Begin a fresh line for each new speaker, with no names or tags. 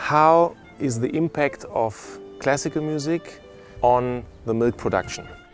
how is the impact of classical music on the milk production.